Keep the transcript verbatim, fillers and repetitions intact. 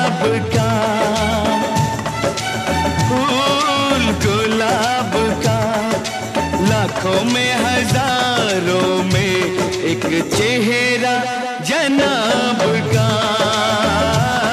गुलाब का, फूल गुलाब का, लाखों में हजारों में एक चेहरा जनाब का।